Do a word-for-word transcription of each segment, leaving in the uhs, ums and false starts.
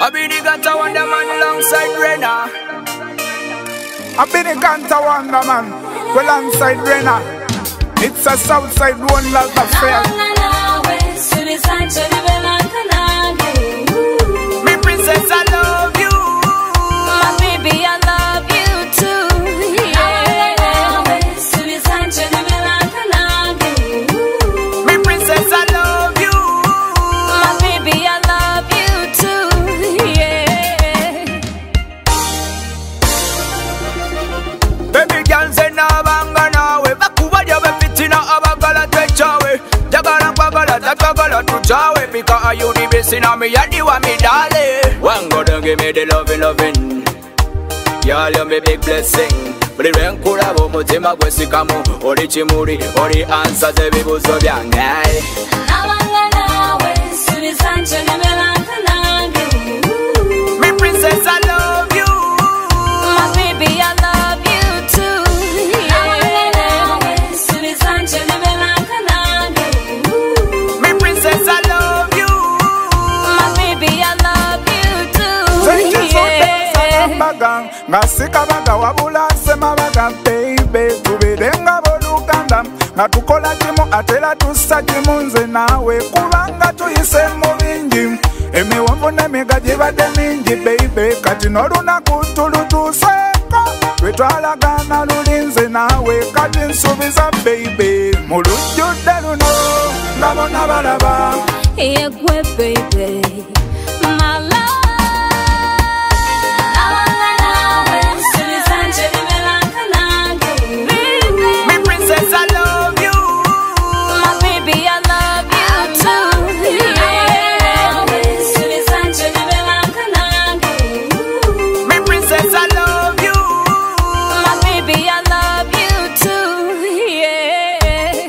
I be the Ganta Wonder Man alongside Renna. I be the Ganta Wonder Man alongside Renna. It's a Southside one love affair. Me princess, I love you. My baby, I love you too. Yeah. Me princess, I love you. My baby, I love you too. Yeah. Baby girl say na banga nawe bakuba lya befitina abagala twechawe jagala kwagala takagala tuchawe because you the best in me yadi wa me darling. One go don't give me the loving loving. Y'all you me big blessing. Buli lwenkula b'omutima gwe sikamu oli kimuli oli ansa z'ebibuzo byange. Nabanga nawe subiza nchenemelanka nange. Me princess I love you. My baby I love you too. Nabanga nawe subiza nchenemelanka nange. Me princess I love you. My baby I love you too. Thank you so Yeah. much. Ngasika baga wabula sema baga baby tubirenga boluganda nga tukola kimu atela tusa kimu nze nawe kubanga tuyise mu bingi emiwonvu n'emigaji badde mingi baby kati n'olunaku tulutuseeko lwetwalagana luli nze nawe kati nsuubiza baby mu lujjudde luno nga bonna balaba Yeah, gwe baby, my love. Me princess I love you. My baby, I love you too. Yeah. Me princess I love you. My baby, I love you too. Yeah.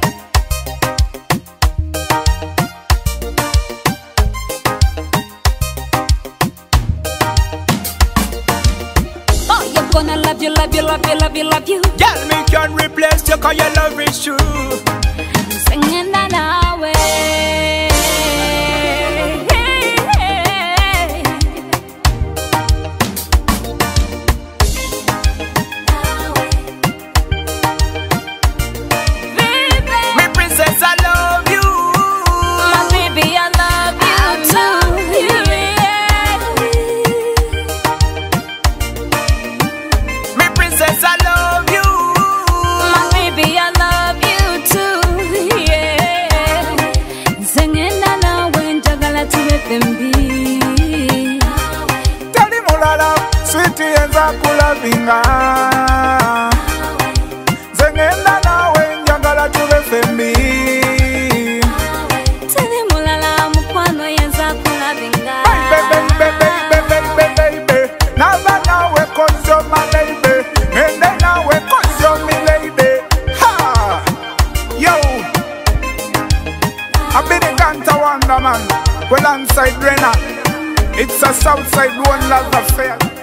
Oh, you're gonna love you, love you, love you, love you, love you. Girl, me can't replace you 'cause your love is true. Singing that away. Me princess I love you. My baby, I love you too. Yeah. Me princess I love you. My baby, I love you too. Yeah. Singing na when jagala to F M B. tali mulala switi yenza kulavinga zengenda nawe njagala tube fembi Tell mulala mukwano yenza kulavinga. baby baby baby baby baby nava nawe cause you're my baby ngende nawe cause you're me lady ha yo I be the Ganta Wonder Man well alongside Renna. It's a Southside one love affair.